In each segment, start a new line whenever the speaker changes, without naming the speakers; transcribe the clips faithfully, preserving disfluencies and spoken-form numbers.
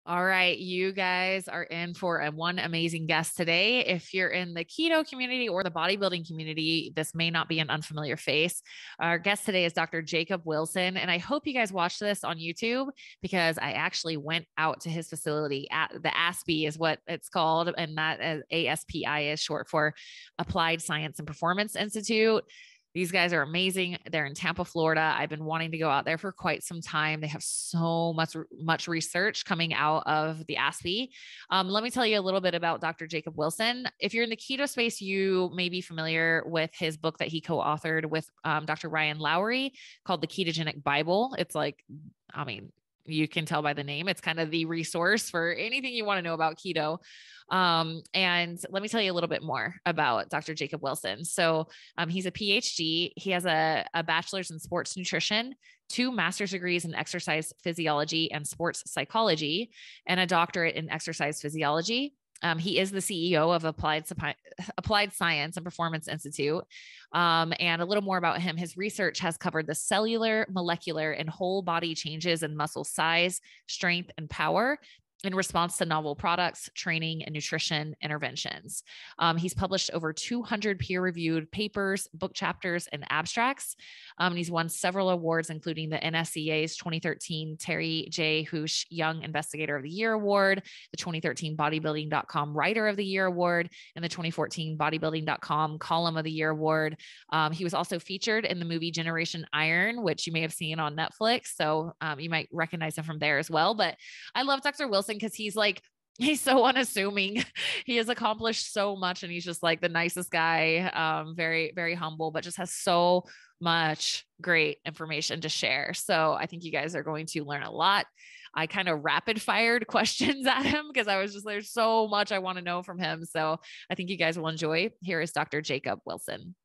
All right, you guys are in for a one amazing guest today. If you're in the keto community or the bodybuilding community, this may not be an unfamiliar face. Our guest today is doctor Jacob Wilson, and I hope you guys watch this on YouTube because I actually went out to his facility at the A S P I is what it's called, and that is A S P I is short for Applied Science and Performance Institute. These guys are amazing. They're in Tampa, Florida. I've been wanting to go out there for quite some time. They have so much, much research coming out of the A S P I. Um, let me tell you a little bit about doctor Jacob Wilson. If you're in the keto space, you may be familiar with his book that he co-authored with um, doctor Ryan Lowry called The Ketogenic Bible. It's like, I mean, you can tell by the name, it's kind of the resource for anything you want to know about keto. Um, and let me tell you a little bit more about doctor Jacob Wilson. So um, he's a P H D. He has a, a bachelor's in sports nutrition, two master's degrees in exercise physiology and sports psychology, and a doctorate in exercise physiology. Um, he is the C E O of Applied, Applied Science and Performance Institute. Um, and a little more about him. His research has covered the cellular, molecular, and whole body changes in muscle size, strength, and power in response to novel products, training, and nutrition interventions. Um, he's published over two hundred peer-reviewed papers, book chapters, and abstracts. Um, and he's won several awards, including the N S C A's twenty thirteen Terry J. Housh Young Investigator of the Year Award, the twenty thirteen bodybuilding dot com Writer of the Year Award, and the twenty fourteen bodybuilding dot com Column of the Year Award. Um, he was also featured in the movie Generation Iron, which you may have seen on Netflix. So um, you might recognize him from there as well. But I love doctor Wilson because he's like, he's so unassuming. He has accomplished so much and he's just like the nicest guy, um, very, very humble, but just has so much great information to share. So I think you guys are going to learn a lot. I kind of rapid fired questions at him because I was just, there's so much I want to know from him. So I think you guys will enjoy. Here is doctor Jacob Wilson.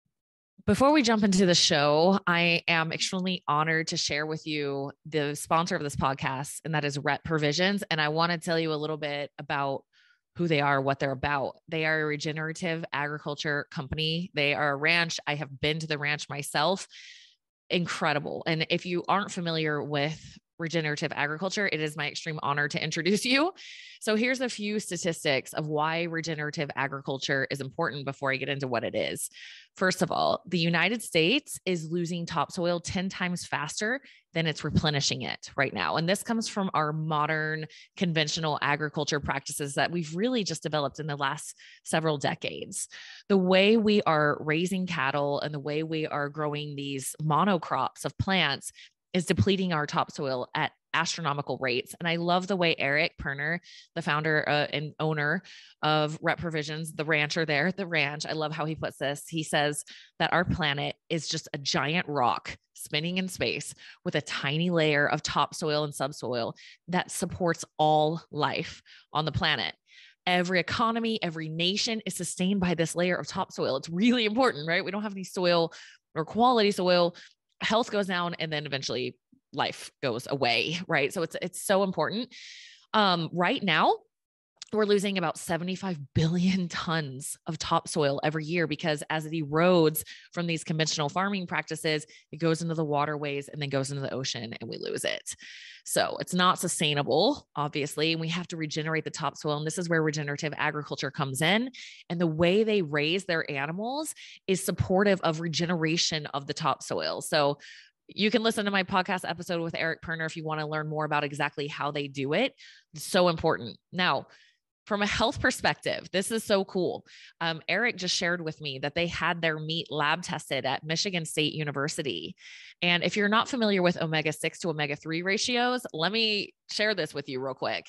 Before we jump into the show, I am extremely honored to share with you the sponsor of this podcast, and that is Rep Provisions. And I want to tell you a little bit about who they are, what they're about. They are a regenerative agriculture company. They are a ranch. I have been to the ranch myself. Incredible. And if you aren't familiar with regenerative agriculture, it is my extreme honor to introduce you. So here's a few statistics of why regenerative agriculture is important before I get into what it is. First of all, the United States is losing topsoil ten times faster than it's replenishing it right now. And this comes from our modern conventional agriculture practices that we've really just developed in the last several decades. The way we are raising cattle and the way we are growing these monocrops of plants is depleting our topsoil at astronomical rates. And I love the way Eric Perner, the founder uh, and owner of Rep Provisions, the rancher there at the ranch, I love how he puts this. He says that our planet is just a giant rock spinning in space with a tiny layer of topsoil and subsoil that supports all life on the planet. Every economy, every nation is sustained by this layer of topsoil. It's really important, right? We don't have any soil or quality soil. Health goes down and then eventually life goes away, right? So it's it's so important. Um, right now, we're losing about seventy-five billion tons of topsoil every year because as it erodes from these conventional farming practices, it goes into the waterways and then goes into the ocean and we lose it. So it's not sustainable, obviously, and we have to regenerate the topsoil. And this is where regenerative agriculture comes in. And the way they raise their animals is supportive of regeneration of the topsoil. So you can listen to my podcast episode with Eric Perner if you want to learn more about exactly how they do it. It's so important. Now, from a health perspective, this is so cool. Um, Eric just shared with me that they had their meat lab tested at Michigan State University. And if you're not familiar with omega six to omega three ratios, let me share this with you real quick.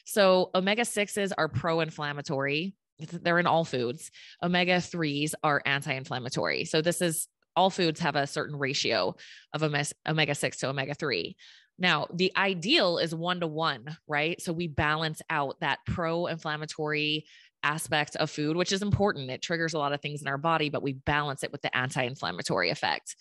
So omega sixes are pro-inflammatory. They're in all foods. Omega threes are anti-inflammatory. So this is all foods have a certain ratio of omega six to omega three. Now, the ideal is one to one, right? So we balance out that pro-inflammatory aspect of food, which is important. It triggers a lot of things in our body, but we balance it with the anti-inflammatory effect.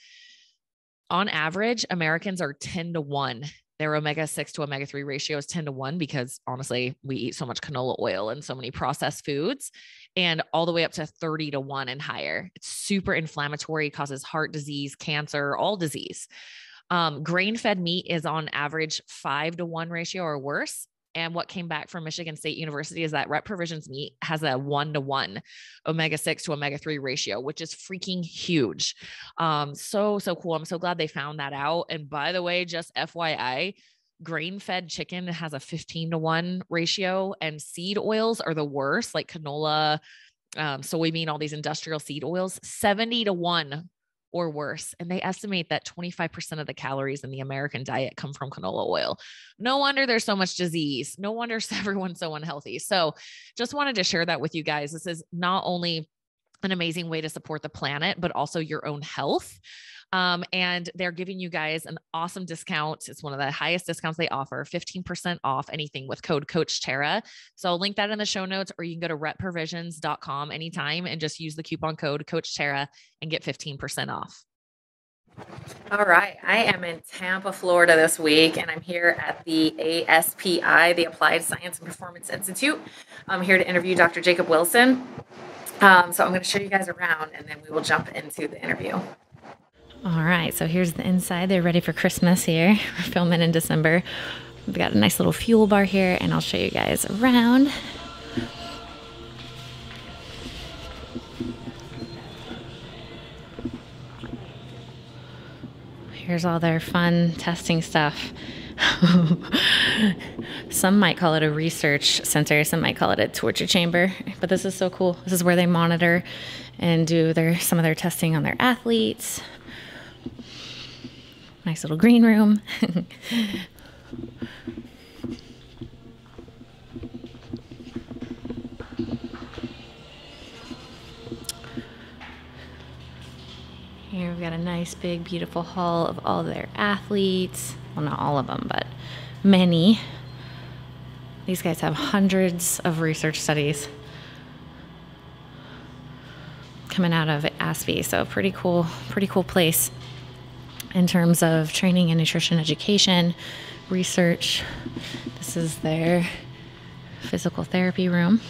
On average, Americans are ten to one. Their omega six to omega three ratio is ten to one because honestly, we eat so much canola oil and so many processed foods, and all the way up to thirty to one and higher. It's super inflammatory, causes heart disease, cancer, all disease. Um, grain-fed meat is on average five to one ratio or worse. And what came back from Michigan State University is that Rep Provisions meat has a one to one omega six to omega three ratio, which is freaking huge. Um, so, so cool. I'm so glad they found that out. And by the way, just F Y I, grain-fed chicken has a fifteen to one ratio, and seed oils are the worst, like canola, um, soybean, all these industrial seed oils, seventy to one or worse. And they estimate that twenty-five percent of the calories in the American diet come from canola oil. No wonder there's so much disease. No wonder everyone's so unhealthy. So just wanted to share that with you guys. This is not only an amazing way to support the planet, but also your own health. Um, and they're giving you guys an awesome discount. It's one of the highest discounts they offer, fifteen percent off anything with code Coach Tara. So I'll link that in the show notes, or you can go to rep provisions dot com anytime and just use the coupon code Coach Tara and get fifteen percent off. All right. I am in Tampa, Florida this week, and I'm here at the A S P I, the Applied Science and Performance Institute. I'm here to interview Doctor Jacob Wilson. Um, so I'm going to show you guys around, and then we will jump into the interview.
All right, so here's the inside. They're ready for Christmas here. We're filming in December. We've got a nice little fuel bar here, and I'll show you guys around. Here's all their fun testing stuff. Some might call it a research center, some might call it a torture chamber, but this is so cool. This is where they monitor and do their some of their testing on their athletes. Nice little green room. Here we've got a nice big beautiful hall of all their athletes. Well, not all of them, but many. These guys have hundreds of research studies coming out of A S P I, so pretty cool, pretty cool place in terms of training and nutrition education, research. This is their physical therapy room.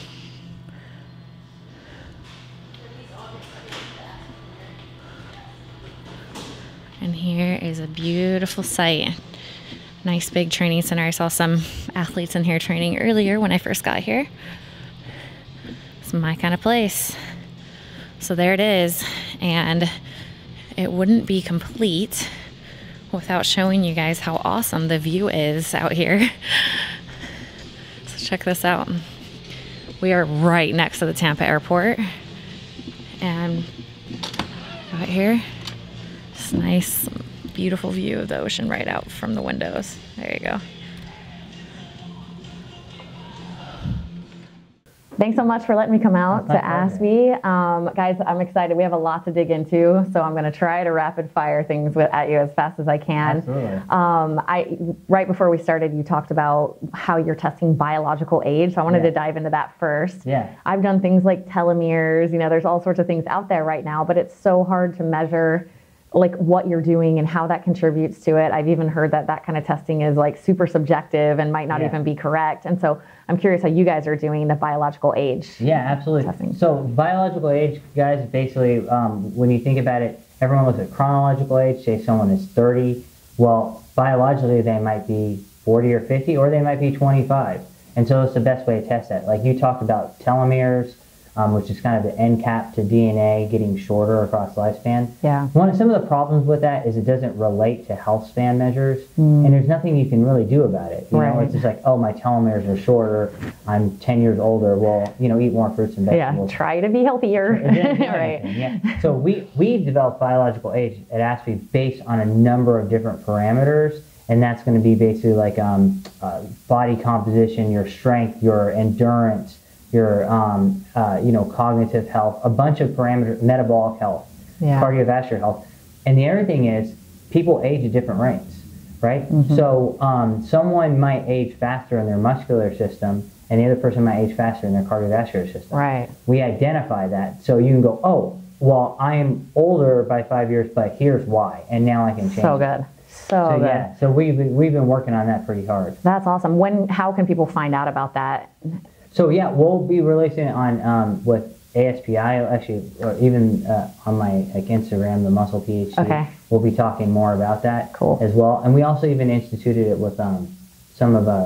And here is a beautiful site. Nice big training center. I saw some athletes in here training earlier when I first got here. It's my kind of place. So there it is. And it wouldn't be complete without showing you guys how awesome the view is out here. So check this out. We are right next to the Tampa airport. And right here, this nice, beautiful view of the ocean right out from the windows. There you go.
Thanks so much for letting me come out to A S P I. Um, guys, I'm excited. We have a lot to dig into, so I'm going to try to rapid fire things with, at you as fast as I can.
Absolutely.
Um, I, right before we started, you talked about how you're testing biological age, so I wanted
yeah.
to dive into that first.
Yeah.
I've done things like telomeres, you know, there's all sorts of things out there right now, but it's so hard to measure like what you're doing and how that contributes to it. I've even heard that that kind of testing is like super subjective and might not
yeah.
even be correct. And so I'm curious how you guys are doing the biological age.
Yeah, absolutely.
Testing.
So biological age, guys, basically, um, when you think about it, everyone looks at chronological age, say someone is thirty. Well, biologically, they might be forty or fifty, or they might be twenty-five. And so it's the best way to test that. Like you talked about telomeres, Um, which is kind of the end cap to D N A getting shorter across lifespan.
Yeah.
One of some of the problems with that is it doesn't relate to health span measures,
mm.
and there's nothing you can really do about it. You
right.
know, it's just like, oh, my telomeres are shorter. I'm ten years older. Well, you know, eat more fruits and vegetables.
Yeah. Try to be healthier.
right. Yeah. So we we developed biological age at A S P I based on a number of different parameters. And that's going to be basically like um, uh, body composition, your strength, your endurance, your um, uh, you know, cognitive health, a bunch of parameters, metabolic health,
yeah.
cardiovascular health. And the other thing is people age at different rates, right? Mm-hmm. So um, someone might age faster in their muscular system and the other person might age faster in their cardiovascular system.
Right.
We identify that. So you can go, oh, well, I'm older by five years, but here's why. And now I can change
So
it.
good. So,
so
good.
yeah, so we've, we've been working on that pretty hard.
That's awesome. When, how can people find out about that?
So yeah, we'll be releasing it on um, with A S P I, actually, or even uh, on my like Instagram, the Muscle PhD.
Okay.
We'll be talking more about that
cool.
as well. And we also even instituted it with um, some of uh, like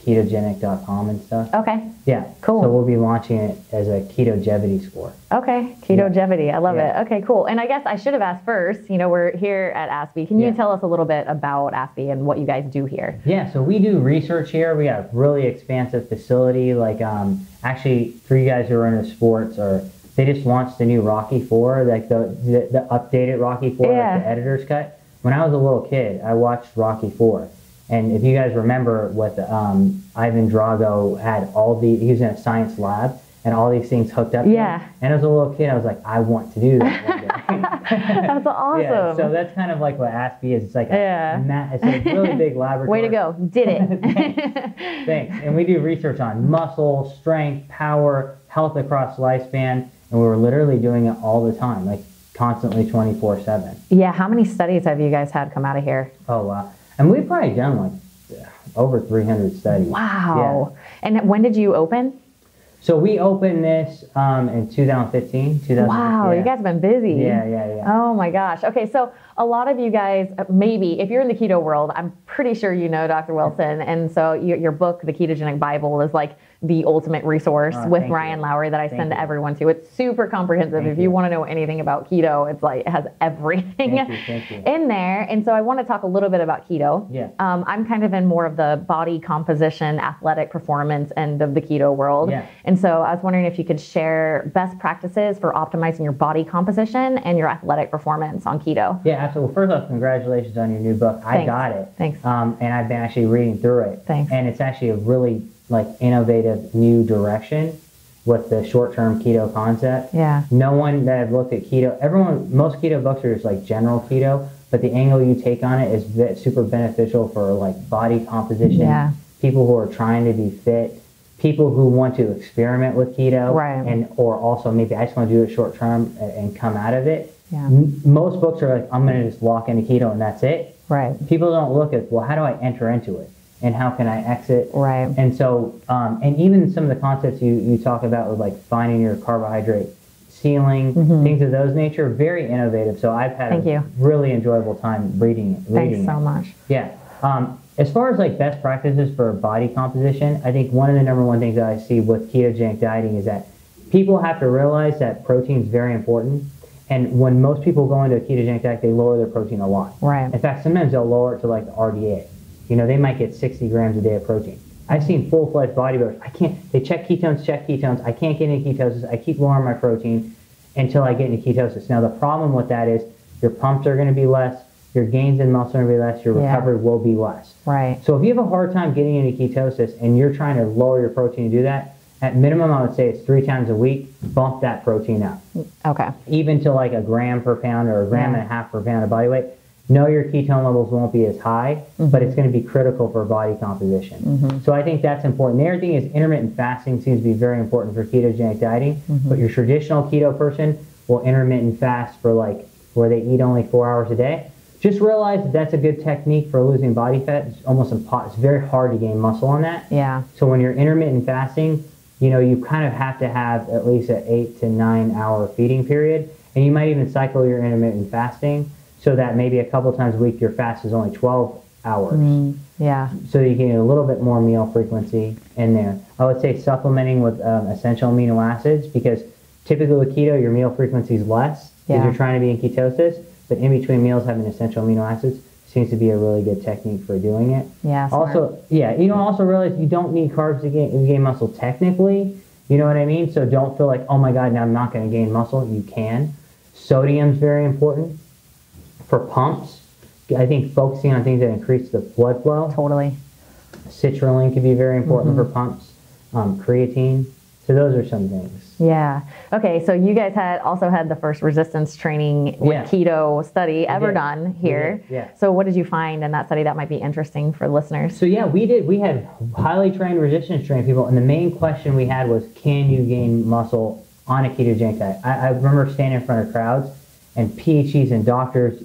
ketogenic dot com and stuff.
Okay.
Yeah.
Cool.
So we'll be launching it as a ketogevity score.
Okay. Ketogevity. I love
Yeah.
it. Okay, cool. And I guess I should have asked first, you know, we're here at A S P I. Can you
Yeah.
tell us a little bit about A S P I and what you guys do here?
Yeah, so we do research here. We got a really expansive facility. Like, um, actually, for you guys who are into sports, or they just launched the new Rocky four, like the the, the updated Rocky four,
Yeah.
like the editor's cut. When I was a little kid, I watched Rocky four. And if you guys remember what the, um, Ivan Drago had all the, he was in a science lab and all these things hooked up.
Yeah.
To him. And as a little kid, I was like, I want to do that one day.
That's awesome.
Yeah, so that's kind of like what A S P I is. It's like a,
Yeah.
ma- it's a really big laboratory.
Way to go. Did it.
Thanks. Thanks. And we do research on muscle, strength, power, health across lifespan. And we were literally doing it all the time, like constantly twenty-four seven.
Yeah. How many studies have you guys had come out of here?
Oh, wow. And we've probably done like over three hundred studies.
Wow. Yeah. And when did you open?
So we opened this um, in two thousand fifteen. two thousand fifteen.
Wow,
Yeah.
you guys have been busy.
Yeah, yeah, yeah.
Oh my gosh. Okay, so a lot of you guys, maybe, if you're in the keto world, I'm pretty sure you know Doctor Wilson. And so your, your book, The Ketogenic Bible, is like the ultimate resource
Oh,
with
thank
Ryan
you.
Lowry that I
Thank
send
you.
to everyone to. It's super comprehensive.
Thank
if you,
you.
want to know anything about keto, it's like, it has everything
Thank you, thank you.
in there. And so I want to talk a little bit about keto.
Yeah.
Um, I'm kind of in more of the body composition, athletic performance end of the keto world.
Yeah.
And so I was wondering if you could share best practices for optimizing your body composition and your athletic performance on keto.
Yeah, absolutely. First off, congratulations on your new book. I
Thanks.
got it.
Thanks.
Um, and I've been actually reading through it.
Thanks.
And it's actually a really like innovative new direction with the short-term keto concept.
Yeah.
No one that I've looked at keto, everyone, most keto books are just like general keto, but the angle you take on it is ve- super beneficial for like body composition,
Yeah.
people who are trying to be fit, people who want to experiment with keto,
Right.
and or also maybe I just want to do it short term and, and come out of it.
Yeah.
M- most books are like, I'm going to just lock into keto and that's it.
Right.
People don't look at, well, how do I enter into it? And how can I exit?
Right.
And so, um, and even some of the concepts you, you talk about with like finding your carbohydrate ceiling,
Mhm.
things of those nature, very innovative. So I've had
Thank
a
you.
really enjoyable time reading it. Reading
Thanks so
it.
much.
Yeah. Um, as far as like best practices for body composition, I think one of the number one things that I see with ketogenic dieting is that people have to realize that protein is very important. And when most people go into a ketogenic diet, they lower their protein a lot.
Right.
In fact, sometimes they'll lower it to like the R D A. You know, they might get sixty grams a day of protein. I've seen full-fledged bodybuilders. I can't, they check ketones, check ketones. I can't get into ketosis. I keep lowering my protein until I get into ketosis. Now, the problem with that is your pumps are going to be less, your gains in muscle are going to be less, your
Yeah.
recovery will be less.
Right.
So if you have a hard time getting into ketosis and you're trying to lower your protein to do that, at minimum, I would say it's three times a week, bump that protein up.
Okay.
Even to like a gram per pound or a gram
Yeah.
and a half per pound of body weight. No, your ketone levels won't be as high,
Mm-hmm.
but it's going to be critical for body composition.
Mm-hmm.
So I think that's important. The other thing is intermittent fasting seems to be very important for ketogenic dieting,
Mm-hmm.
but your traditional keto person will intermittent fast for like where they eat only four hours a day. Just realize that that's a good technique for losing body fat. It's almost impossible. It's very hard to gain muscle on that.
Yeah.
So when you're intermittent fasting, you know, you kind of have to have at least an eight to nine hour feeding period. And you might even cycle your intermittent fasting so that maybe a couple times a week your fast is only twelve hours.
Mm, yeah.
So you can get a little bit more meal frequency in there. I would say supplementing with um, essential amino acids, because typically with keto, your meal frequency is less because
Yeah.
you're trying to be in ketosis, but in between meals having essential amino acids seems to be a really good technique for doing it.
Yeah. smart.
Also, yeah, you don't also realize you don't need carbs to gain, to gain muscle technically. You know what I mean? So don't feel like, oh my God, now I'm not going to gain muscle. You can. Sodium's very important for pumps. I think focusing on things that increase the blood flow.
Totally.
Citrulline can be very important
Mm-hmm.
for pumps. Um, creatine. So those are some things.
Yeah. Okay. So you guys had also had the first resistance training with
Yeah.
keto study ever
did.
done
We
here.
did, yeah.
So what did you find in that study that might be interesting for listeners?
So yeah, we did. We had highly trained resistance trained people, and the main question we had was, can you gain muscle on a ketogenic diet? I, I remember standing in front of crowds and P H Ds and doctors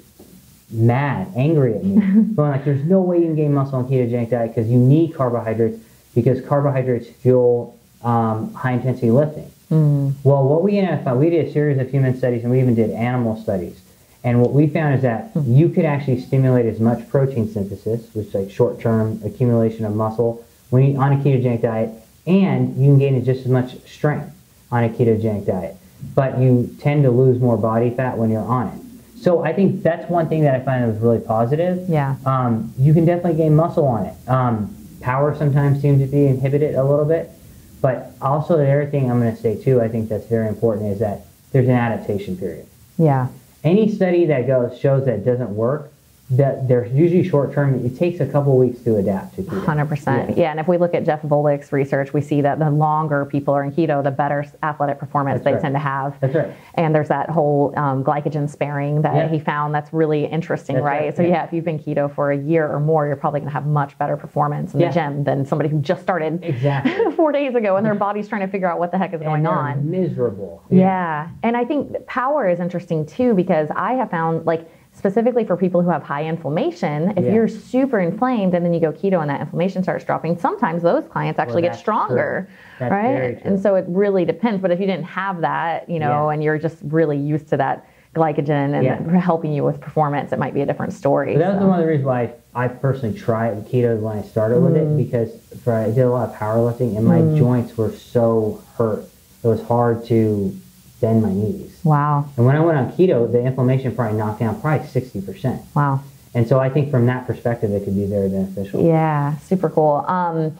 mad, angry at me, going like, there's no way you can gain muscle on a ketogenic diet because you need carbohydrates, because carbohydrates fuel um, high intensity lifting.
Mm.
Well, what we ended up finding, we did a series of human studies and we even did animal studies. And what we found is that you could actually stimulate as much protein synthesis, which is like short-term accumulation of muscle, when you on a ketogenic diet, and you can gain just as much strength on a ketogenic diet, but you tend to lose more body fat when you're on it. So I think that's one thing that I find was really positive.
Yeah.
Um, you can definitely gain muscle on it. Um, power sometimes seems to be inhibited a little bit, but also the other thing I'm going to say too, I think that's very important, is that there's an adaptation period.
Yeah.
Any study that goes shows that it doesn't work, that they're usually short term. It takes a couple of weeks to adapt to keto.
one hundred percent.
Yeah.
Yeah, and if we look at Jeff Volek's research, we see that the longer people are in keto, the better athletic performance
That's
they
right.
tend to have.
That's right.
And there's that whole um, glycogen sparing that
Yeah.
he found that's really interesting,
That's
right?
right,
So
yeah.
yeah, if you've been keto for a year or more, you're probably going to have much better performance in
Yeah.
the gym than somebody who just started
Exactly.
four days ago and their body's trying to figure out what the heck is
And
going
they're
on.
miserable.
Yeah. And I think power is interesting too, because I have found, like, specifically for people who have high inflammation, if
Yeah.
you're super inflamed and then you go keto and that inflammation starts dropping, sometimes those clients actually get
that's
stronger,
true. That's
right?
very true.
And so it really depends. But if you didn't have that, you know,
Yeah.
and you're just really used to that glycogen and
Yeah.
helping you with performance, it might be a different story.
But that was
so.
one of the reasons why I, I personally tried keto when I started with
Mm.
it, because for, I did a lot of powerlifting and my
Mm.
joints were so hurt. It was hard to bend my knees.
Wow.
And when I went on keto, the inflammation probably knocked down probably sixty percent.
Wow.
And so I think from that perspective, it could be very beneficial.
Yeah, super cool. Um,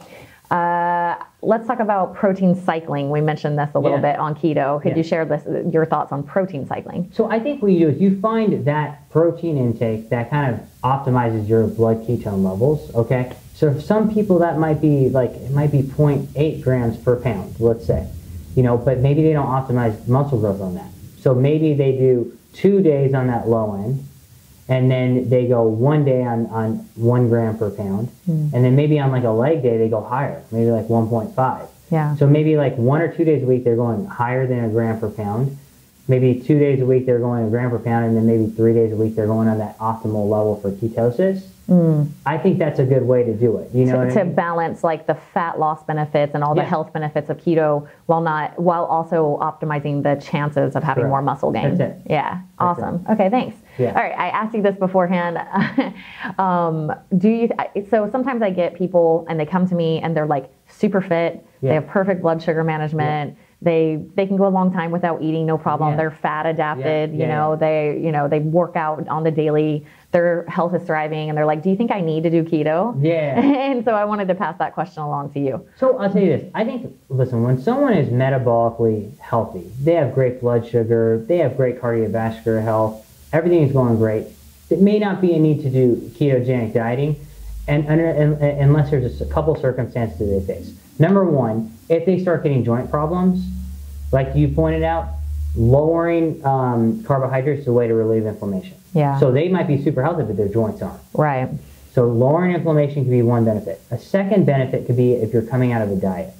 uh, let's talk about protein cycling. We mentioned this a little
Yeah.
bit on keto. Could
Yeah.
you share this, your thoughts on protein cycling?
So I think what you do is you find that protein intake that kind of optimizes your blood ketone levels, okay? So for some people that might be like, it might be zero point eight grams per pound, let's say, you know, but maybe they don't optimize muscle growth on that. So maybe they do two days on that low end, and then they go one day on, on one gram per pound,
Mm.
and then maybe on like a leg day, they go higher, maybe like one point five.
Yeah.
So maybe like one or two days a week, they're going higher than a gram per pound. Maybe two days a week, they're going a gram per pound, and then maybe three days a week, they're going on that optimal level for ketosis.
Mm.
I think that's a good way to do it. You know
to,
what
to
I mean?
balance like the fat loss benefits and all the
Yeah.
health benefits of keto while not while also optimizing the chances of having
Correct.
more muscle gain.
That's it.
Yeah.
That's
Awesome. Okay, thanks.
Yeah.
All right, I asked you this beforehand. um, do you so sometimes I get people and they come to me and they're like super fit,
Yeah.
they have perfect blood sugar management. They they can go a long time without eating, no problem.
Yeah.
They're fat adapted,
Yeah,
you
yeah,
know,
yeah.
they you know, they work out on the daily. Their health is thriving and they're like, "Do you think I need to do keto?"
Yeah.
And so I wanted to pass that question along to you.
So I'll tell you this. I think, listen, when someone is metabolically healthy, they have great blood sugar, they have great cardiovascular health, everything is going great. It may not be a need to do ketogenic dieting, and, and, and unless there's just a couple circumstances that they face. Number one, if they start getting joint problems, like you pointed out, lowering um, carbohydrates is a way to relieve inflammation.
Yeah.
So they might be super healthy, but their joints aren't.
Right.
So lowering inflammation can be one benefit. A second benefit could be if you're coming out of a diet.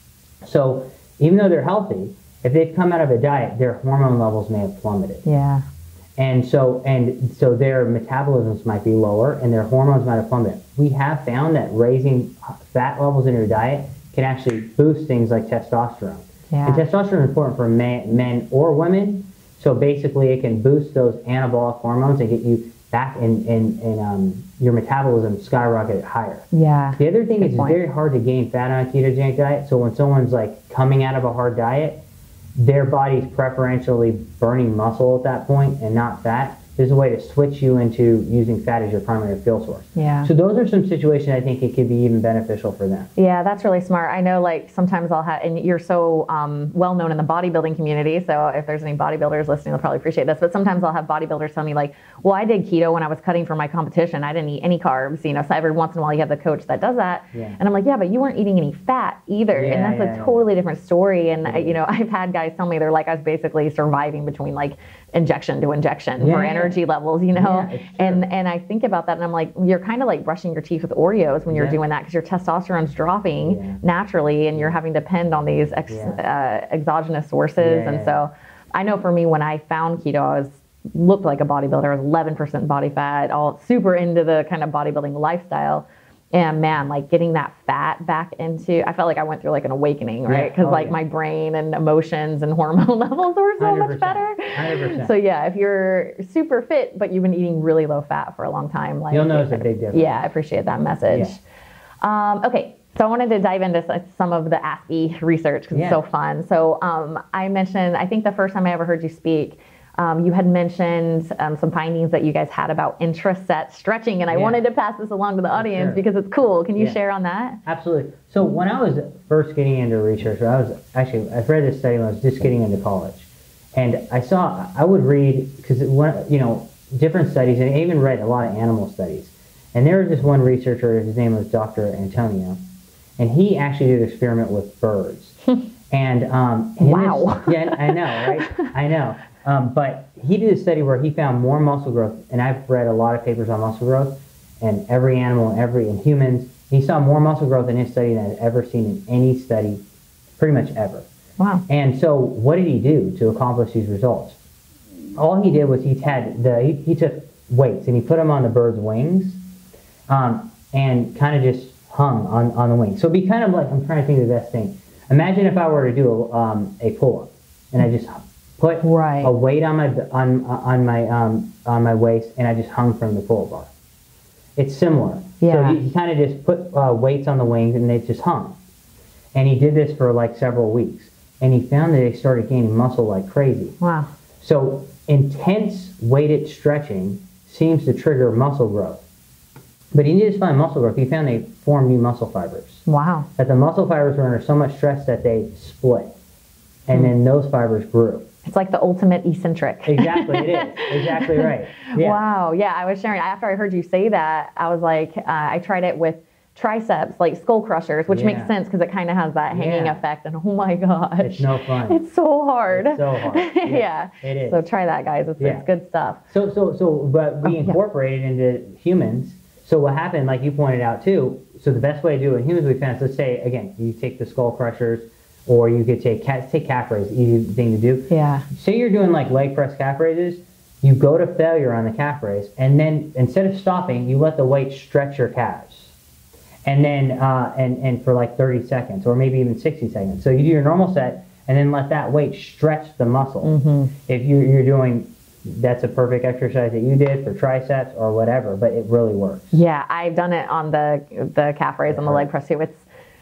So even though they're healthy, if they've come out of a diet, their hormone levels may have plummeted.
Yeah.
And so and so their metabolisms might be lower and their hormones might have plummeted. We have found that raising fat levels in your diet can actually boost things like testosterone.
Yeah.
And testosterone is important for men, men or women. So basically it can boost those anabolic hormones and get you back in, in, in um, your metabolism skyrocket higher.
Yeah.
The other thing
Good
is it's
point.
very hard to gain fat on a ketogenic diet. So when someone's like coming out of a hard diet, their body's preferentially burning muscle at that point and not fat. There's a way to switch you into using fat as your primary fuel source.
Yeah.
So those are some situations I think it could be even beneficial for them.
Yeah, that's really smart. I know, like, sometimes I'll have, and you're so um, well known in the bodybuilding community, so if there's any bodybuilders listening, they'll probably appreciate this, but sometimes I'll have bodybuilders tell me, like, well, I did keto when I was cutting for my competition. I didn't eat any carbs, you know, so every once in a while you have the coach that does that.
Yeah.
And I'm like, yeah, but you weren't eating any fat either.
Yeah,
and that's
yeah,
a
yeah.
totally different story. And, uh, you know, I've had guys tell me, they're like, I was basically surviving between, like, injection to injection
Yeah,
for
yeah.
energy levels, you know?
Yeah, it's true.
and and I think about that and I'm like, you're kind of like brushing your teeth with Oreos when you're
Yeah.
doing that because your testosterone's dropping
Yeah.
naturally and you're having to depend on these ex,
Yeah.
uh, exogenous sources.
Yeah.
And so I know for me, when I found keto, I was looked like a bodybuilder. I was eleven percent body fat, all super into the kind of bodybuilding lifestyle. And man, like getting that fat back into, I felt like I went through like an awakening, right?
Yeah.
Because
Oh,
like
yeah.
my brain and emotions and hormone levels were so
one hundred
much
percent.
better.
one hundred percent.
So yeah, if you're super fit, but you've been eating really low fat for a long time, like
You'll notice a big difference.
Yeah, I appreciate that message. Um, okay, So I wanted to dive into some of the A S P I research because
Yeah.
it's so fun. So um, I mentioned, I think the first time I ever heard you speak, um, you had mentioned um, some findings that you guys had about intraset stretching, and I
Yeah.
wanted to pass this along to the audience
sure.
because it's cool. Can you
Yeah.
share on that?
Absolutely. So when I was first getting into research, I was actually, I read this study when I was just getting into college. And I saw, I would read, because, you know, different studies, and I even read a lot of animal studies. And there was this one researcher, his name was Doctor Antonio, and he actually did an experiment with birds. and um, in
Wow.
This, yeah, I know, right? I know. Um, but he did a study where he found more muscle growth, and I've read a lot of papers on muscle growth, and every animal, and every in humans, he saw more muscle growth in his study than I've ever seen in any study, pretty much ever.
Wow.
And so what did he do to accomplish these results? All he did was he had the he, he took weights and he put them on the bird's wings, um, and kind of just hung on, on the wings. So it'd be kind of like, I'm trying to think of the best thing. Imagine if I were to do a, um, a pull-up, and I just put
Right.
a weight on my on on my um, on my waist, and I just hung from the pull-up bar. It's similar.
Yeah.
So he, he kind of just put uh, weights on the wings, and they just hung. And he did this for like several weeks, and he found that they started gaining muscle like crazy.
Wow.
So intense weighted stretching seems to trigger muscle growth. But he didn't just find muscle growth, he found they formed new muscle fibers.
Wow.
That the muscle fibers were under so much stress that they split. And
Hmm.
then those fibers grew.
It's like the ultimate eccentric.
Exactly, it is. Exactly right. Yeah.
Wow. Yeah, I was sharing, after I heard you say that, I was like, uh, I tried it with triceps, like skull crushers, which
Yeah.
makes sense because it kind of has that hanging
Yeah.
effect. And oh my gosh.
It's no fun.
It's so hard.
It's so hard.
yeah.
Yeah, it is.
So try that, guys. It's,
Yeah.
it's good stuff.
So, so, so, but we
Oh, yeah.
incorporated into humans. So what happened, like you pointed out too, so the best way to do it in humans, we found, so let's say, again, you take the skull crushers, or you could take, cat, take calf raise, easy thing to do.
Yeah.
Say you're doing like leg press calf raises, you go to failure on the calf raise, and then instead of stopping, you let the weight stretch your calves. And then, uh, and, and for like thirty seconds, or maybe even sixty seconds. So you do your normal set, and then let that weight stretch the muscle.
Mm-hmm.
If you're, you're doing, that's a perfect exercise that you did for triceps or whatever, but it really works.
Yeah, I've done it on the the calf raise and the leg press too. It's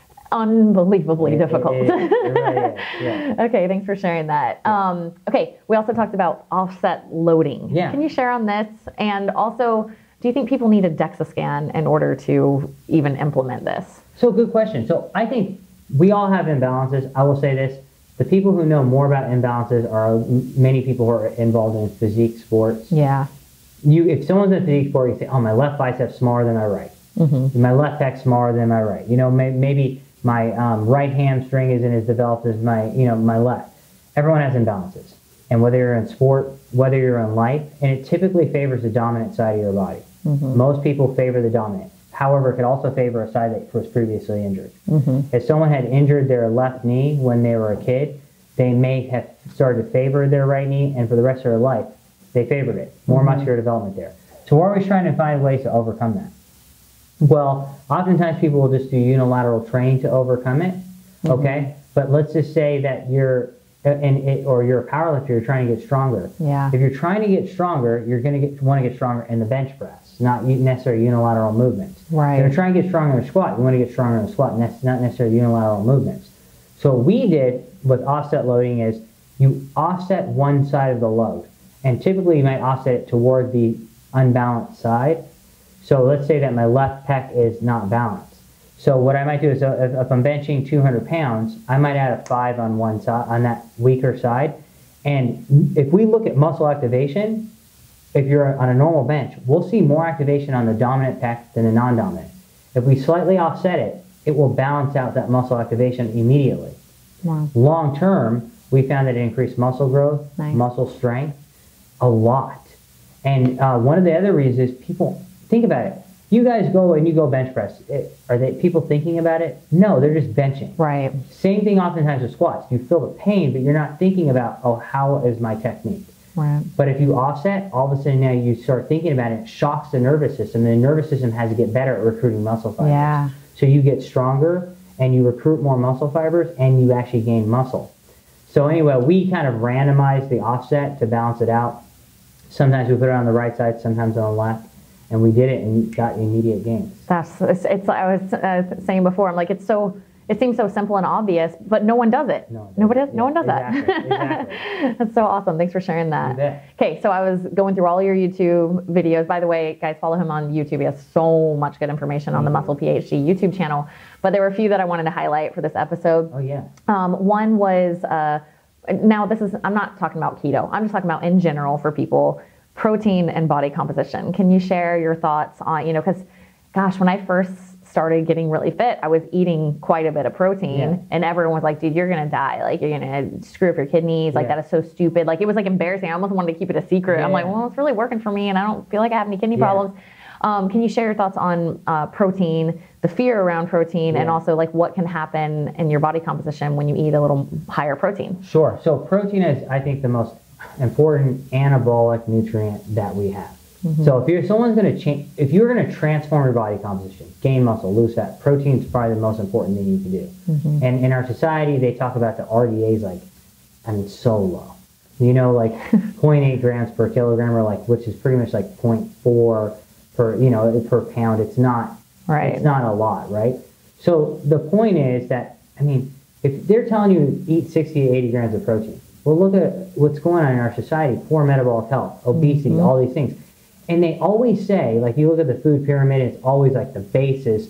unbelievably
It- it-
difficult.
it is. It really is. Yeah.
Okay, thanks for sharing that. Um, okay, we also talked about offset loading.
Yeah.
Can you share on this? And also, do you think people need a DEXA scan in order to even implement this?
So good question. So I think we all have imbalances. I will say this. The people who know more about imbalances are m- many people who are involved in physique sports.
Yeah.
You, if someone's in physique sport, you say, oh, my left bicep's smaller than my right.
Mm-hmm.
My left pec's smaller than my right. You know, may, maybe my um, right hamstring isn't as developed as my, you know, my left. Everyone has imbalances. And whether you're in sport, whether you're in life, and it typically favors the dominant side of your body.
Mm-hmm.
Most people favor the dominant. However, it could also favor a side that was previously injured.
Mm-hmm.
If someone had injured their left knee when they were a kid, they may have started to favor their right knee, and for the rest of their life, they favored it. More
Mm-hmm.
muscular development there. So we're always trying to find ways to overcome that. Well, oftentimes people will just do unilateral training to overcome it,
Mm-hmm.
okay? But let's just say that you're, and it, or you're a powerlifter, you're trying to get stronger.
Yeah.
If you're trying to get stronger, you're going to get want to get stronger in the bench press, not necessarily unilateral movements.
Right.
If you're trying to get stronger in the squat, you want to get stronger in the squat, not necessarily unilateral movements. So what we did with offset loading is you offset one side of the load, and typically you might offset it toward the unbalanced side. So let's say that my left pec is not balanced. So what I might do is, uh, if, if I'm benching two hundred pounds, I might add a five on one side, on that weaker side. And if we look at muscle activation, if you're on a normal bench, we'll see more activation on the dominant pec than the non-dominant. If we slightly offset it, it will balance out that muscle activation immediately.
Wow.
Long term, we found that it increased muscle growth,
Nice.
muscle strength, a lot. And uh, one of the other reasons is people, think about it. You guys go and you go bench press. It, are they people thinking about it? No, they're just benching.
Right.
Same thing oftentimes with squats. You feel the pain, but you're not thinking about, oh, how is my technique?
Right.
But if you offset, all of a sudden now you start thinking about it, it shocks the nervous system. The nervous system has to get better at recruiting muscle fibers.
Yeah.
So you get stronger and you recruit more muscle fibers and you actually gain muscle. So anyway, we kind of randomize the offset to balance it out. Sometimes we put it on the right side, sometimes on the left. and we did it and got immediate gains.
That's, it's, it's I was uh, saying before, I'm like, it's so, it seems so simple and obvious, but no one does it.
No,
Nobody,
yeah,
no one does
exactly,
that.
Exactly.
That's so awesome. Thanks for sharing that.
You bet.
Okay, so I was going through all your YouTube videos. By the way, guys, follow him on YouTube. He has so much good information on the Muscle PhD YouTube channel. But there were a few that I wanted to highlight for this episode.
Oh, yeah.
Um, one was, uh, now this is, I'm not talking about keto. I'm just talking about in general for people, protein and body composition. Can you share your thoughts on, you know, because gosh, when I first started getting really fit, I was eating quite a bit of protein, yeah. and everyone was like, dude, you're going to die. Like, you're going to screw up your kidneys. Like, yeah. that is so stupid. Like, it was like embarrassing. I almost wanted to keep it a secret. Yeah. I'm like, well, it's really working for me, and I don't feel like I have any kidney yeah. problems. Um, can you share your thoughts on uh, protein, the fear around protein, yeah. and also like what can happen in your body composition when you eat a little higher protein?
Sure. So protein is, I think, the most important anabolic nutrient that we have. Mm-hmm. So if you're someone's going to change, if you're going to transform your body composition, gain muscle, lose fat, protein is probably the most important thing you can do. Mm-hmm. And in our society, they talk about the R D As like, I mean, so low. You know, like zero point eight grams per kilogram, or like, which is pretty much like zero point four per, you know, per pound. It's not, right. It's not a lot, right? So the point is that, I mean, if they're telling you to eat sixty to eighty grams of protein, well, look at what's going on in our society: poor metabolic health, obesity, mm-hmm. all these things. And they always say, like, you look at the food pyramid, it's always like the basis,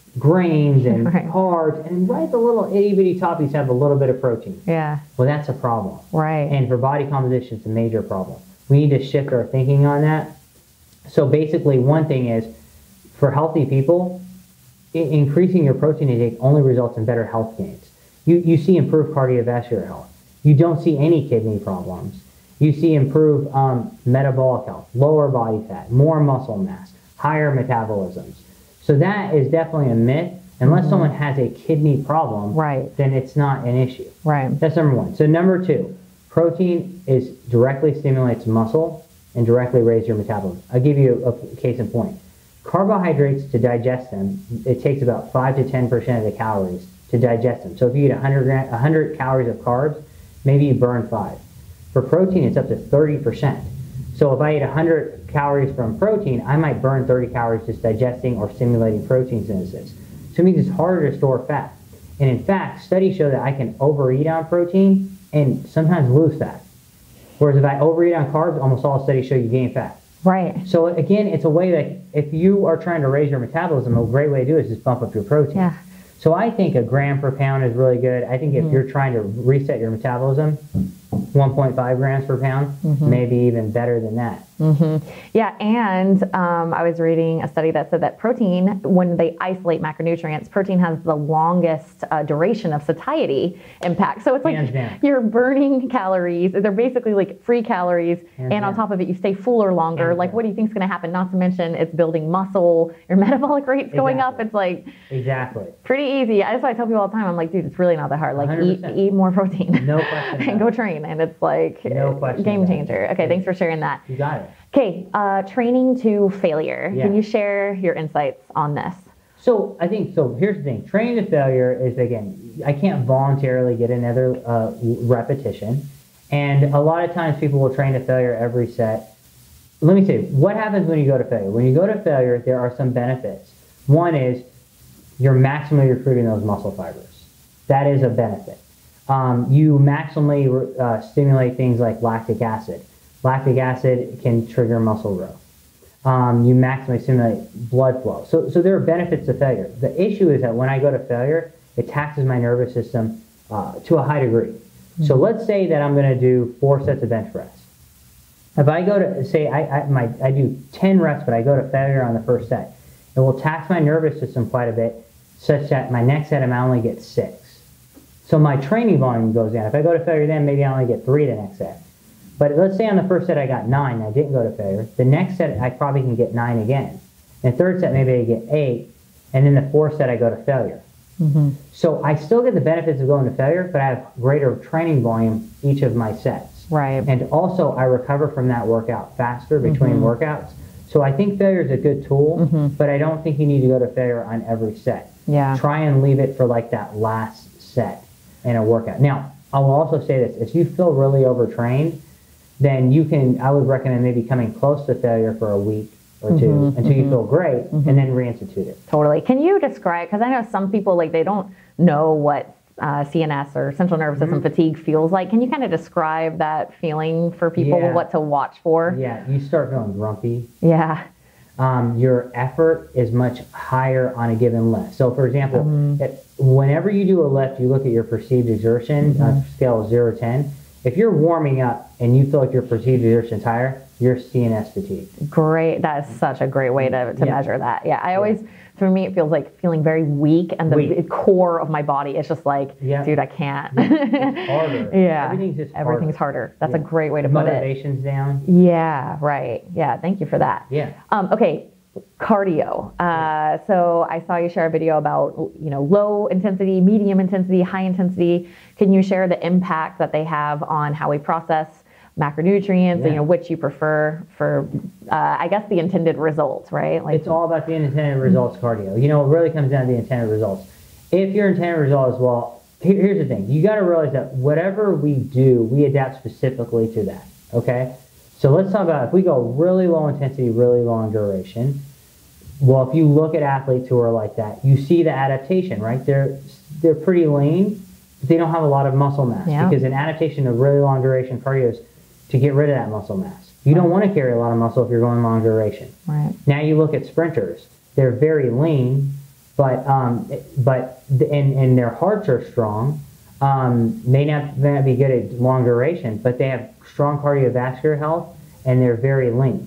grains and right. carbs, and right the little itty bitty toppies have a little bit of protein.
Yeah.
Well, that's a problem.
Right.
And for body composition, it's a major problem. We need to shift our thinking on that. So basically, one thing is, for healthy people, I- increasing your protein intake only results in better health gains. You, you see improved cardiovascular health. You don't see any kidney problems. You see improved um, metabolic health, lower body fat, more muscle mass, higher metabolisms. So that is definitely a myth. Unless mm-hmm. someone has a kidney problem, right. then it's not an issue.
Right.
That's number one. So number two, protein is directly stimulates muscle and directly raises your metabolism. I'll give you a, a case in point. Carbohydrates, to digest them, it takes about five to ten percent of the calories to digest them. So if you eat one hundred, one hundred calories of carbs, maybe you burn five. For protein, it's up to thirty percent. So if I eat one hundred calories from protein, I might burn thirty calories just digesting or stimulating protein synthesis. So it means it's harder to store fat. And in fact, studies show that I can overeat on protein and sometimes lose fat. Whereas if I overeat on carbs, almost all studies show you gain fat.
Right.
So again, it's a way that if you are trying to raise your metabolism, a great way to do it is just bump up your protein.
Yeah.
So I think a gram per pound is really good. I think if mm-hmm. you're trying to reset your metabolism, one point five grams per pound, mm-hmm. maybe even better than that.
Mm-hmm. Yeah, and um, I was reading a study that said that protein, when they isolate macronutrients, protein has the longest uh, duration of satiety impact. So it's like you're burning calories. They're basically like free calories, Hands and down. On top of it, you stay fuller longer. Hands like, down. What do you think is going to happen? Not to mention, it's building muscle. Your metabolic rate's going
exactly.
up. It's like
exactly
pretty easy. That's why I tell people all the time. I'm like, dude, it's really not that hard. Like, eat, eat more protein.
No question.
And go train, and it's like
no question
game changer. Okay, thanks for sharing that.
You got it.
Okay, uh, training to failure.
Yeah.
Can you share your insights on this?
So I think, so here's the thing. Training to failure is, again, I can't voluntarily get another uh, repetition. And a lot of times people will train to failure every set. Let me tell you, what happens when you go to failure? When you go to failure, there are some benefits. One is you're maximally recruiting those muscle fibers. That is a benefit. Um, you maximally uh, stimulate things like lactic acid. Lactic acid can trigger muscle growth. Um, you maximally stimulate blood flow. So, so there are benefits to failure. The issue is that when I go to failure, it taxes my nervous system uh, to a high degree. Mm-hmm. So let's say that I'm going to do four sets of bench press. If I go to, say, I, I, my, I do ten reps, but I go to failure on the first set, it will tax my nervous system quite a bit, such that my next set I might only get six. So my training volume goes down. If I go to failure then, maybe I only get three the next set. But let's say on the first set I got nine, and I didn't go to failure. The next set I probably can get nine again. And the third set maybe I get eight, and then the fourth set I go to failure. Mm-hmm. So I still get the benefits of going to failure, but I have greater training volume each of my sets.
Right.
And also I recover from that workout faster between mm-hmm. workouts. So I think failure is a good tool, mm-hmm. but I don't think you need to go to failure on every set.
Yeah.
Try and leave it for like that last set in a workout. Now, I will also say this. If you feel really overtrained, then you can, I would recommend maybe coming close to failure for a week or two mm-hmm, until mm-hmm. you feel great, mm-hmm. and then reinstitute it.
Totally. Can you describe, because I know some people, like, they don't know what uh, C N S or central nervous system mm-hmm. fatigue feels like. Can you kind of describe that feeling for people, yeah. what to watch for?
Yeah, you start feeling grumpy.
Yeah.
Um, your effort is much higher on a given lift. So, for example, mm-hmm. if, whenever you do a lift, you look at your perceived exertion mm-hmm. on a scale of zero to ten. If you're warming up and you feel like your perceived exertion is higher, you're C N S fatigued.
Great. That is such a great way to, to yeah. measure that. Yeah, I always, yeah. for me, it feels like feeling very weak, and the weak. core of my body is just like, yeah. dude, I can't.
It's harder.
Yeah.
Everything's just harder.
Everything's harder. That's yeah. a great way to
Motivation's
put it.
Motivation's down.
Yeah, right. Yeah, thank you for that.
Yeah.
Um, okay. Cardio. Uh, so I saw you share a video about, you know, low intensity, medium intensity, high intensity. Can you share the impact that they have on how we process macronutrients, yeah. you know, which you prefer for, uh, I guess, the intended results, right?
Like, it's all about the intended results, cardio. You know, it really comes down to the intended results. If your intended result is, well, here, here's the thing. You got to realize that whatever we do, we adapt specifically to that, okay? So let's talk about if we go really low intensity, really long duration. Well, if you look at athletes who are like that, you see the adaptation, right? They're they're pretty lean, but they don't have a lot of muscle mass yeah. because an adaptation of really long duration cardio is to get rid of that muscle mass. You don't want to carry a lot of muscle if you're going long duration.
Right.
Now you look at sprinters; they're very lean, but um, but and and their hearts are strong. Um, may not, may not be good at long duration, but they have strong cardiovascular health, and they're very lean.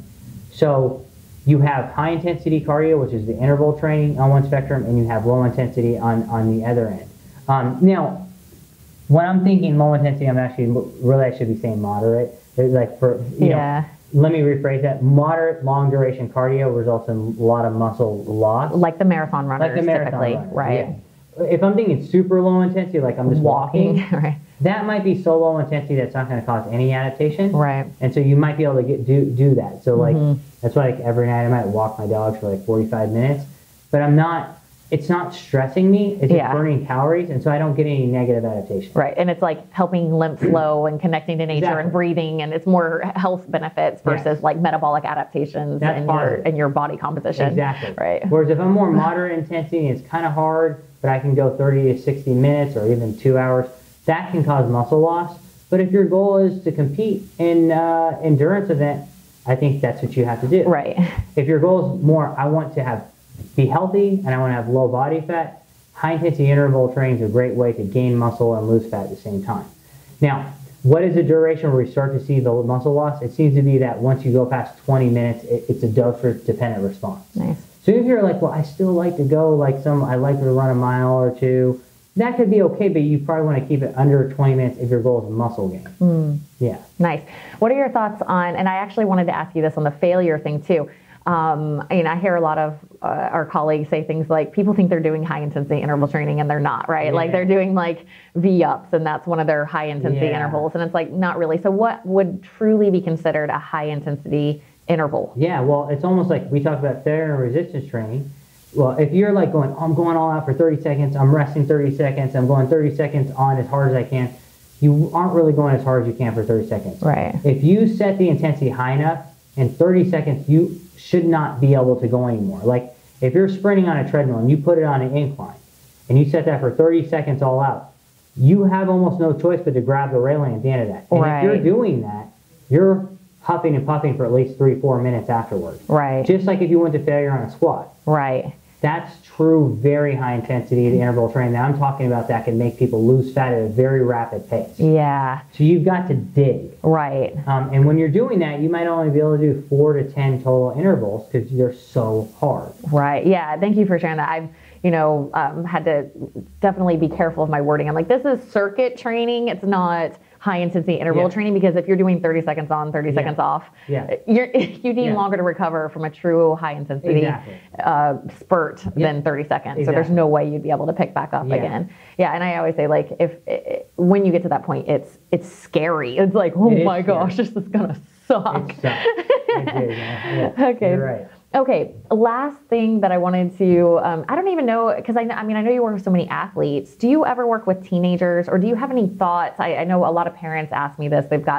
So you have high intensity cardio, which is the interval training on one spectrum, and you have low intensity on, on the other end. Um, now, when I'm thinking low intensity, I'm actually, really I should be saying moderate. It's like for, you
yeah.
know, let me rephrase that. Moderate long duration cardio results in a lot of muscle loss.
Like the marathon runners,
like the marathon
typically,
runners,
right?
Yeah. If I'm thinking super low intensity, like I'm just walking,
walking right.
that might be so low intensity that's not going to cause any adaptation.
Right.
And so you might be able to get do do that. So like
mm-hmm.
that's why like every night I might walk my dog for like forty-five minutes, but I'm not. It's not stressing me. It's
yeah.
just burning calories, and so I don't get any negative adaptation.
Right, and it's like helping lymph flow and connecting to nature
exactly.
and breathing, and it's more health benefits versus yes. like metabolic adaptations
That's
in your in your body composition.
Exactly.
Right.
Whereas if I'm more moderate intensity, it's kind of hard, but I can go thirty to sixty minutes or even two hours. That can cause muscle loss. But if your goal is to compete in uh, endurance event, I think that's what you have to do.
Right.
If your goal is more, I want to have be healthy and I want to have low body fat, high intensity interval training is a great way to gain muscle and lose fat at the same time. Now, what is the duration where we start to see the muscle loss? It seems to be that once you go past twenty minutes, it, it's a dose-dependent response.
Nice.
So if you're like, well, I still like to go like some, I like to run a mile or two, that could be okay, but you probably want to keep it under twenty minutes if your goal is muscle gain.
Mm.
Yeah.
Nice. What are your thoughts on, and I actually wanted to ask you this on the failure thing too. Um, I mean, I hear a lot of uh, our colleagues say things like people think they're doing high intensity interval training and they're not, right?
Yeah.
Like they're doing like V-ups and that's one of their high intensity
yeah.
intervals. And it's like, not really. So what would truly be considered a high intensity interval?
Yeah, well, it's almost like we talk about failure and resistance training. Well, if you're like going, oh, I'm going all out for thirty seconds, I'm resting thirty seconds, I'm going thirty seconds on as hard as I can, you aren't really going as hard as you can for thirty seconds.
Right.
If you set the intensity high enough, in thirty seconds, you should not be able to go anymore. Like if you're sprinting on a treadmill and you put it on an incline and you set that for thirty seconds all out, you have almost no choice but to grab the railing at the end of that. And
right.
if you're doing that, you're huffing and puffing for at least three, four minutes afterwards.
Right.
Just like if you went to failure on a squat.
Right.
That's true, very high intensity the interval training that I'm talking about that can make people lose fat at a very rapid pace.
Yeah.
So you've got to dig.
Right.
Um, and when you're doing that, you might only be able to do four to ten total intervals because they're so hard.
Right. Yeah. Thank you for sharing that. I've, you know, um, had to definitely be careful of my wording. I'm like, this is circuit training. It's not high intensity interval
yeah.
training, because if you're doing thirty seconds on, thirty
yeah.
seconds off,
yeah.
you're, you need
yeah.
longer to recover from a true high intensity
exactly.
uh, spurt
yep.
than thirty seconds.
Exactly.
So there's no way you'd be able to pick back up
yeah.
again. Yeah. And I always say, like, if it, when you get to that point, it's it's scary. It's like, oh
it
my
is
gosh,
scary.
this is gonna suck.
It sucks. It is, yeah. Yeah.
Okay.
You're right.
Okay, last thing that I wanted to, um, I don't even know, because I, I mean, I know you work with so many athletes. Do you ever work with teenagers, or do you have any thoughts? I, I know a lot of parents ask me this. They've got, you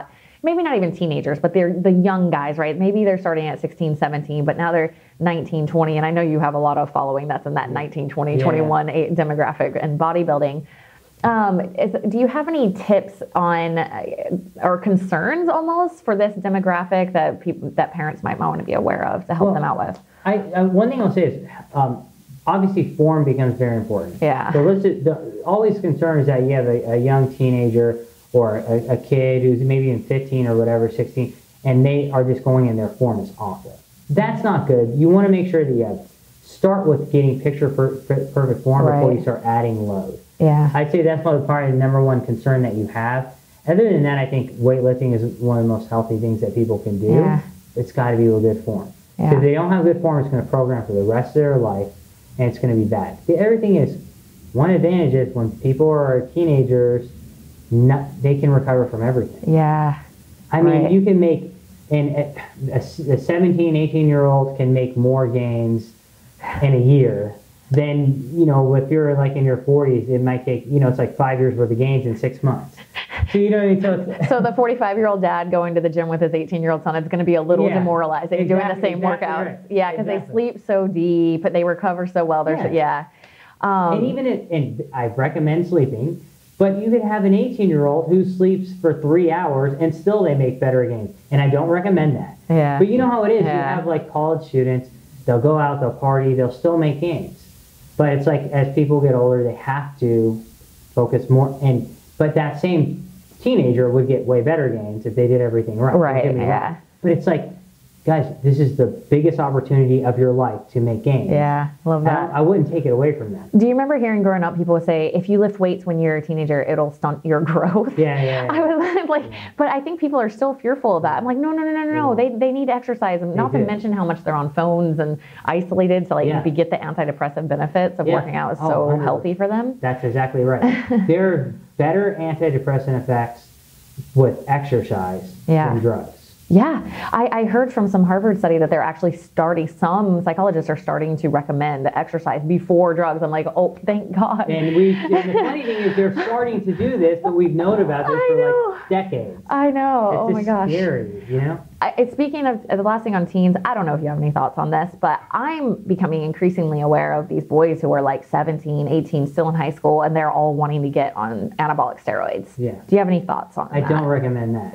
maybe not even teenagers, but they're the young guys, right? Maybe they're starting at sixteen, seventeen, but now they're nineteen, twenty. And I know you have a lot of following that's in that nineteen, twenty,
yeah.
twenty-one demographic and bodybuilding. Um, is, do you have any tips on uh, or concerns almost for this demographic that people, that parents might want to be aware of to help well, them out with?
I, I one thing I'll say is um, obviously form becomes very important.
Yeah.
So let's the, always concern is that you have a, a young teenager or a, a kid who's maybe in fifteen or whatever, sixteen, and they are just going in their form is awful. That's not good. You want to make sure that you have start with getting picture per, per, perfect form right. before you start adding load.
Yeah.
I'd say that's probably the number one concern that you have. Other than that, I think weightlifting is one of the most healthy things that people can do.
Yeah.
It's got to be with good form.
Yeah.
If they don't have good form, it's going to program for the rest of their life, and it's going to be bad. Everything is, one advantage is when people are teenagers, not, they can recover from everything.
Yeah.
I mean,
right.
you can make, and a, a seventeen, eighteen-year-old can make more gains in a year then, you know, if you're like in your forties, it might take, you know, it's like five years worth of gains in six months. So, you know what I mean? So,
so the forty-five-year-old dad going to the gym with his eighteen-year-old son, it's going to be a little
yeah,
demoralizing
exactly,
doing the same
exactly
workouts.
Right.
Yeah, because
exactly.
they sleep so deep, but they recover so well. They're yeah. So, yeah. Um,
and even, it, and I recommend sleeping, but you could have an eighteen-year-old who sleeps for three hours and still they make better gains. And I don't recommend that.
Yeah.
But you know how it is.
Yeah.
You have like college students, they'll go out, they'll party, they'll still make gains. But it's like as people get older, they have to focus more. And but that same teenager would get way better gains if they did everything right.
Right. Yeah.
Right. But it's like, guys, this is the biggest opportunity of your life to make gains.
Yeah, love that.
I, I wouldn't take it away from that.
Do you remember hearing growing up people would say, if you lift weights when you're a teenager, it'll stunt your growth?
Yeah, yeah. yeah.
I was like, yeah. But I think people are still fearful of that. I'm like, no, no, no, no, no, no. They they need exercise, and not to mention how much they're on phones and isolated. So like, yeah. you get the antidepressant benefits of yeah. working out is oh, so one hundred percent healthy for them.
That's exactly right. There are better antidepressant effects with exercise
yeah.
than drugs.
Yeah, I, I heard from some Harvard study that they're actually starting, some psychologists are starting to recommend exercise before drugs. I'm like, oh, thank God.
And we, and the funny thing is they're starting to do this, but we've known about this
I
for
know.
like decades.
I know,
it's
oh my gosh.
It's scary, you know?
I, it's, speaking of the last thing on teens, I don't know if you have any thoughts on this, but I'm becoming increasingly aware of these boys who are like seventeen, eighteen, still in high school, and they're all wanting to get on anabolic steroids.
Yeah.
Do you have any thoughts on
I
that?
I don't recommend that.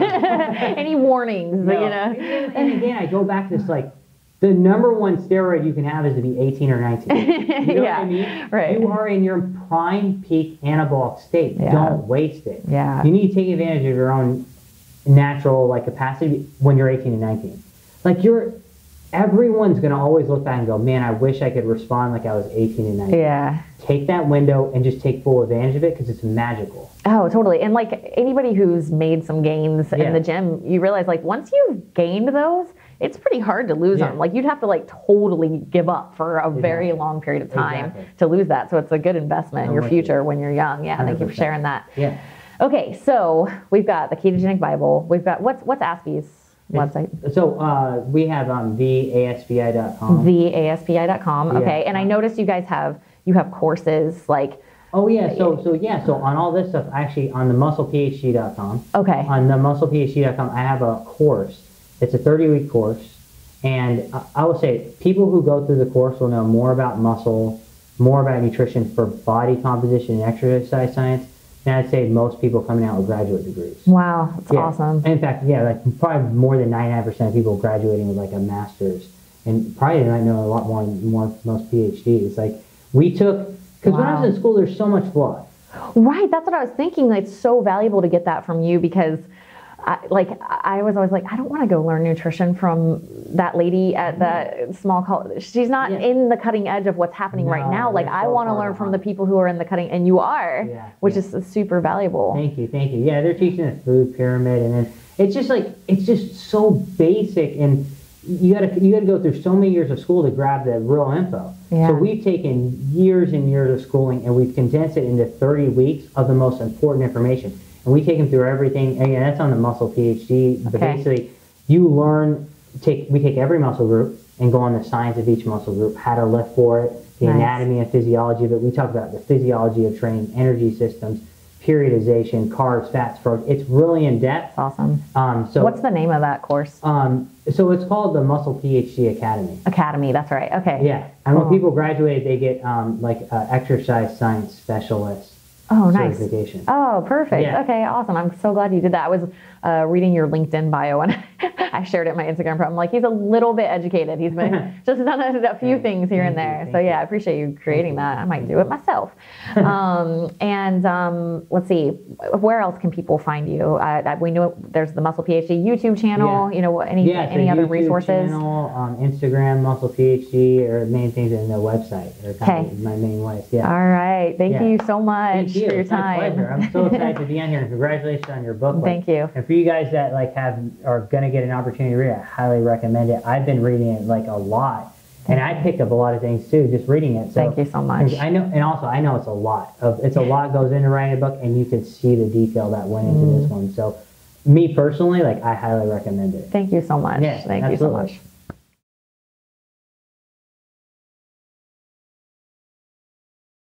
Any warnings?
No.
You know?
And, and again, I go back to this, like, the number one steroid you can have is to be eighteen or nineteen. You know
yeah,
what I mean?
Right.
You are in your prime peak anabolic state.
Yeah.
Don't waste it.
Yeah.
You need to take advantage of your own natural like capacity when you're eighteen and nineteen. Like you're, everyone's going to always look back and go, man, I wish I could respond like I was eighteen and nineteen.
Yeah.
Take that window and just take full advantage of it because it's magical.
Oh, totally. And like anybody who's made some gains
yeah.
in the gym, you realize like once you've gained those, it's pretty hard to lose yeah. them. Like you'd have to like totally give up for a exactly. very long period of time exactly. to lose that. So it's a good investment in your future when you're young. Yeah, one hundred percent. Thank you for sharing that.
Yeah.
Okay, so we've got the Ketogenic Bible. We've got, what's what's A S P I's website?
So uh, we have um, the A S P I dot com.
the A S P I dot com,
yeah.
okay. And I noticed you guys have, you have courses like.
Oh yeah, so so yeah, so on all this stuff, actually on the muscle P H D dot com.
Okay.
On the muscle P H D dot com, I have a course. It's a thirty-week course. And I will say, people who go through the course will know more about muscle, more about nutrition for body composition and exercise science. And I'd say most people coming out with graduate degrees.
Wow, that's
yeah.
awesome.
And in fact, yeah, like probably more than ninety-nine percent of people graduating with like a master's. And probably they might know a lot more than more, most P H Ds. Like we took, because wow. when I was in school, there's so much fluff.
Right, that's what I was thinking. Like, it's so valuable to get that from you because I, like I was always like, I don't want to go learn nutrition from that lady at the small college. She's not yeah. in the cutting edge of what's happening
no,
right now. Like I
so
want to learn from the people who are in the cutting, and you are,
yeah,
which
yeah.
is super valuable.
Thank you, thank you. Yeah, they're teaching the food pyramid, and then it's just like it's just so basic, and you gotta you gotta go through so many years of school to grab the real info.
Yeah.
So we've taken years and years of schooling, and we've condensed it into thirty weeks of the most important information. And we take them through everything. Again, that's on the muscle P H D. But
okay.
basically, you learn, take we take every muscle group and go on the science of each muscle group, how to lift for it, the
nice.
anatomy and physiology of it. We talk about the physiology of training, energy systems, periodization, carbs, fats, protein. It's really in depth.
Awesome.
Um, so
what's the name of that course?
Um, so it's called the Muscle PhD Academy.
Academy, that's right. Okay.
Yeah, and when
Oh.
people graduate, they get um, like uh, exercise science specialist
Oh, nice.
certification.
Oh, perfect.
Yeah.
Okay, awesome. I'm so glad you did that. I was uh, reading your LinkedIn bio and I shared it in my Instagram. I'm like, he's a little bit educated. He's been just done a, a few things here and there. So yeah, I appreciate you creating that. I might do it myself. um, and um, let's see, where else can people find you? Uh, we know there's the Muscle PhD YouTube channel.
Yeah.
You know, any
yeah,
any
so
other
YouTube
resources?
Channel, um, Instagram, Muscle PhD, or main things in the website. Are kind of my main ways. Yeah.
All right. Thank
Yeah.
you so much
Thank you.
for your
It's my
time.
pleasure. I'm so excited to be on here, and congratulations on your book. Like,
Thank you.
And for you guys that like have are gonna get an opportunity to read it, I highly recommend it. I've been reading it like a lot, and I picked up a lot of things too just reading it. So
Thank you so much.
I know, and also I know it's a lot of it's a lot goes into writing a book, and you can see the detail that went into
Mm.
this one. So, me personally, like I highly recommend it.
Thank you so much.
Yes,
Thank
absolutely.
you so much.